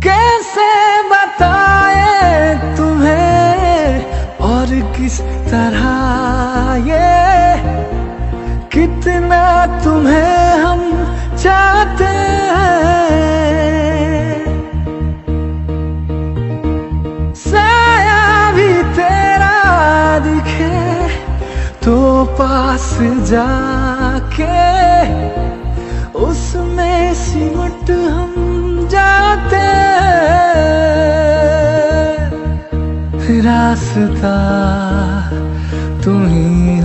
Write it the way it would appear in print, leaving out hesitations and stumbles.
कैसे बताए तुम्हें और किस तरह ये कितना तुम्हें हम चाहते हैं। साया भी तेरा दिखे तो पास जाके उसमें सिमट हम जाते हैं। रास्ता तुम ही